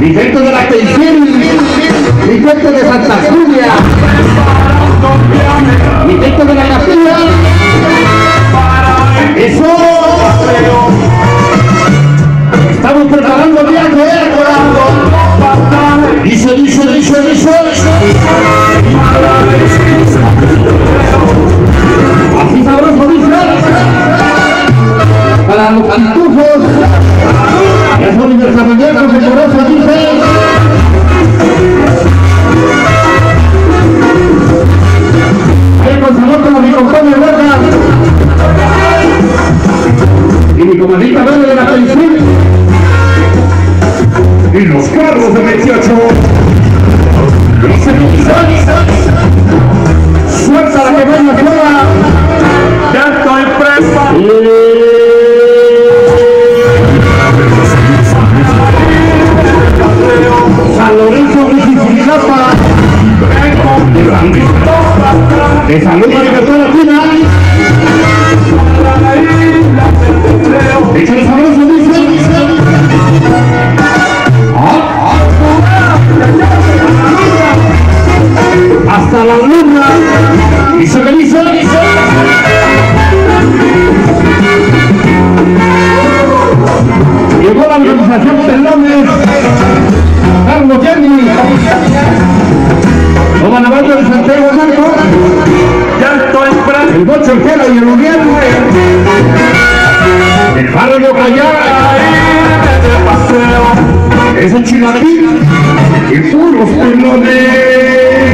Mi gente de la Pensil, mi gente de Santa Julia, mi gente de la Capilla, eso. Estamos preparando el viaje. Dice. Así sabroso dice. Para los pitufos, ya son universalizados de sabroso dice. Ahí con sabor como mi compañero Huerta y mi comadrita verde de la Pensil. Y los carros de 28. Suelta la que vaya sola. Ya estoy preso. San Lorenzo, Mississippi. De salud para que toda la fina. Échale sabroso, dice. Hasta la luna. Y se me dice. Llegó la organización Pelones. Carlos Jenny. Los Banabaños de Santiago Marco. Ya estoy preso. El Bocho Ojeda y el Uriel. El barrio Callao. Es el Chilaquil. Y puros Pelones.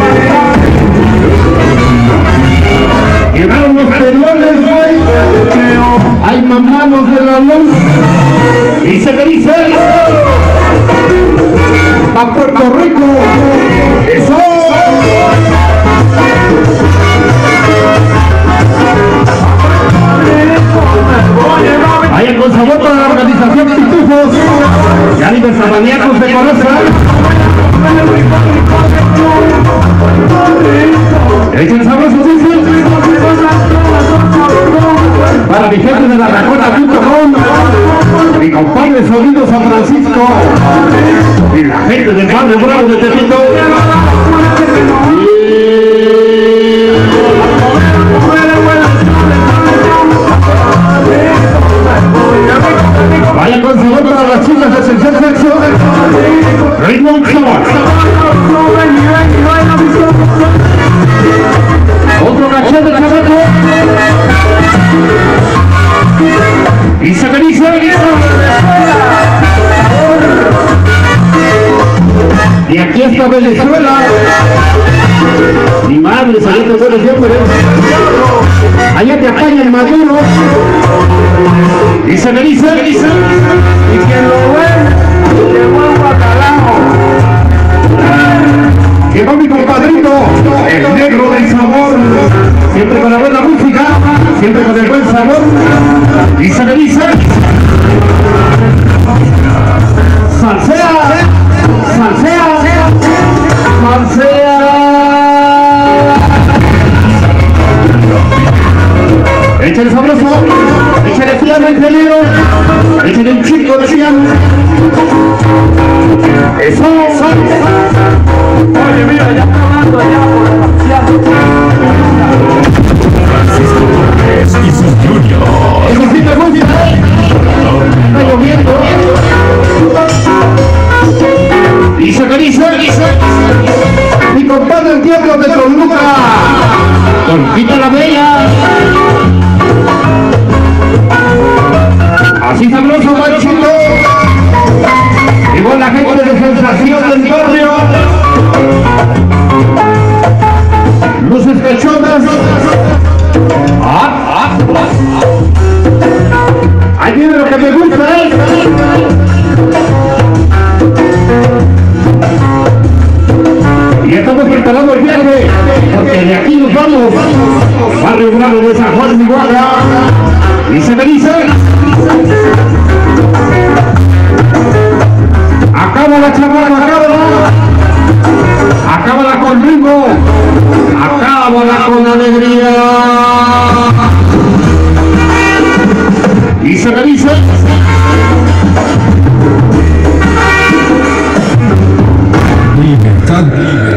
Llegaron los Pelones, güey. Hay mamanos de la luz. Y se me dice. A Puerto Rico. Eso. Vayan con sabor para la organización Pitufos. Ya ni besamaníacos de Colosa. Echen sabroso, dice. Para mi gente de la Racona.com, mi compadre Sonido San Francisco y la gente del barrio Bravo de Tepito. Vaya con sabor para las chicas de Esencial Sexo. Raymond Clark. Otro cachete de chamaco. Y se me dice. Y aquí está Venezuela. Mi madre saliendo de siempre. Allá te apaña el Maduro. Y se me dice. Y quien lo ve, llegó a Guacalao. Llegó mi compadrito, el negro del sabor. Siempre con la buena música, siempre con el buen sabor. Y se me dice. Salsea. Salsea. Salsea. Échale sabroso, échale piano ingeniero, échale un chico de piano. Eso. Oye, mira, ya está hablando allá por el marcial. Francisco Torres y sus juniors. Eso sí me gusta, está lloviendo. Y se me dice, mi compadre el diablo de Toluca, Conquita la Bella. Así sabroso, machito. Igual la gente de sensación del barrio. Luces cachonas. Ahí viene lo que me gusta, Y estamos preparando el viaje, porque de aquí nos vamos. Barrio Bravo de San Juan de Iguala. Y se me dice. Acaba la chamada, acaba. libertad libre.